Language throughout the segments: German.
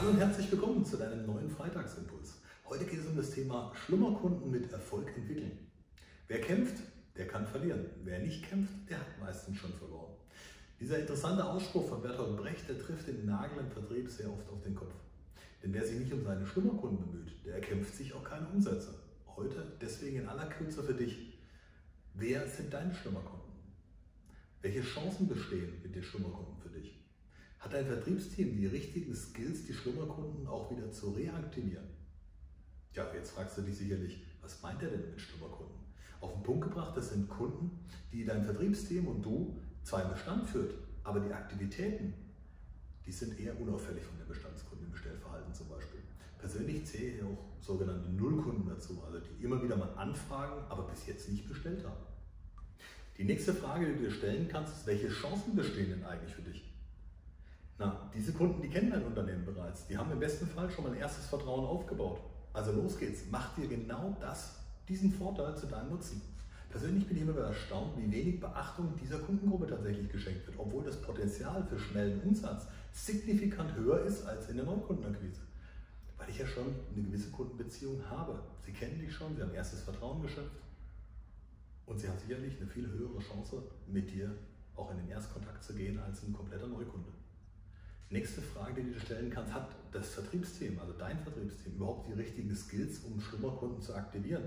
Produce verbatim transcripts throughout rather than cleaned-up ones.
Hallo und herzlich willkommen zu deinem neuen Freitagsimpuls. Heute geht es um das Thema Schlummerkunden mit Erfolg entwickeln. Wer kämpft, der kann verlieren. Wer nicht kämpft, der hat meistens schon verloren. Dieser interessante Ausspruch von Bertolt Brecht, der trifft den Nagel im Vertrieb sehr oft auf den Kopf. Denn wer sich nicht um seine Schlummerkunden bemüht, der erkämpft sich auch keine Umsätze. Heute deswegen in aller Kürze für dich: Wer sind deine Schlummerkunden? Welche Chancen bestehen mit den Schlummerkunden für dich? Hat dein Vertriebsteam die richtigen Skills, die Schlummerkunden auch wieder zu reaktivieren? Ja, jetzt fragst du dich sicherlich, was meint er denn mit Schlummerkunden? Auf den Punkt gebracht, das sind Kunden, die dein Vertriebsteam und du zwar im Bestand führt, aber die Aktivitäten, die sind eher unauffällig von den Bestandskunden im Bestellverhalten zum Beispiel. Persönlich zähle ich auch sogenannte Nullkunden dazu, also die immer wieder mal anfragen, aber bis jetzt nicht bestellt haben. Die nächste Frage, die du dir stellen kannst, ist: Welche Chancen bestehen denn eigentlich für dich? Na, diese Kunden, die kennen dein Unternehmen bereits. Die haben im besten Fall schon mal ein erstes Vertrauen aufgebaut. Also los geht's, mach dir genau das, diesen Vorteil zu deinem Nutzen. Persönlich bin ich immer wieder erstaunt, wie wenig Beachtung dieser Kundengruppe tatsächlich geschenkt wird, obwohl das Potenzial für schnellen Umsatz signifikant höher ist als in der Neukundenakquise. Weil ich ja schon eine gewisse Kundenbeziehung habe. Sie kennen dich schon, sie haben erstes Vertrauen geschöpft und sie haben sicherlich eine viel höhere Chance, mit dir auch in den Erstkontakt zu gehen, als ein kompletter Neukunde. Nächste Frage, die du dir stellen kannst: Hat das Vertriebsteam, also dein Vertriebsteam, überhaupt die richtigen Skills, um Schlummerkunden zu aktivieren?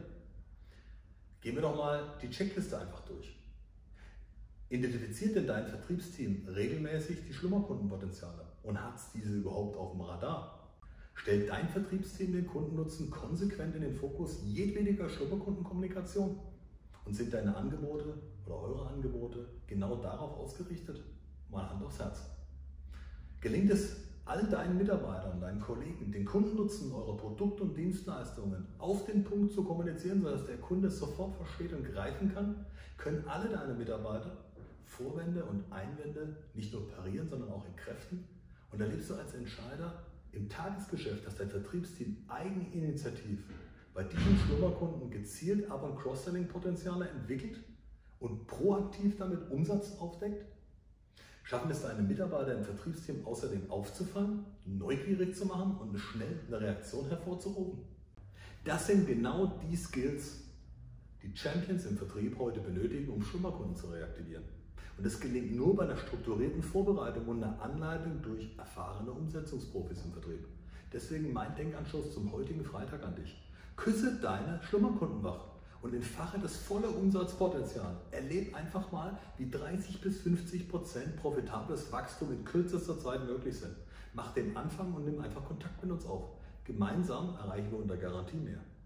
Gehen wir doch mal die Checkliste einfach durch. Identifiziert denn dein Vertriebsteam regelmäßig die Schlummerkundenpotenziale und hat es diese überhaupt auf dem Radar? Stellt dein Vertriebsteam den Kundennutzen konsequent in den Fokus jedwediger Schlummerkundenkommunikation? Und sind deine Angebote oder eure Angebote genau darauf ausgerichtet? Mal Hand aufs Herz. Gelingt es all deinen Mitarbeitern, deinen Kollegen, den Kundennutzen eurer Produkte und Dienstleistungen auf den Punkt zu kommunizieren, sodass der Kunde es sofort versteht und greifen kann, können alle deine Mitarbeiter Vorwände und Einwände nicht nur parieren, sondern auch entkräften? Und erlebst du als Entscheider im Tagesgeschäft, dass dein Vertriebsteam eigeninitiativ bei diesen Schlummerkunden gezielt aber Cross-Selling-Potenziale entwickelt und proaktiv damit Umsatz aufdeckt? Schaffen es deine Mitarbeiter im Vertriebsteam außerdem aufzufallen, neugierig zu machen und schnell eine Reaktion hervorzurufen? Das sind genau die Skills, die Champions im Vertrieb heute benötigen, um Schlummerkunden zu reaktivieren. Und das gelingt nur bei einer strukturierten Vorbereitung und einer Anleitung durch erfahrene Umsetzungsprofis im Vertrieb. Deswegen mein Denkanstoß zum heutigen Freitag an dich: Küsse deine Schlummerkunden wach und entfache das volle Umsatzpotenzial. Erleb einfach mal, wie dreißig bis fünfzig Prozent profitables Wachstum in kürzester Zeit möglich sind. Mach den Anfang und nimm einfach Kontakt mit uns auf. Gemeinsam erreichen wir unter Garantie mehr.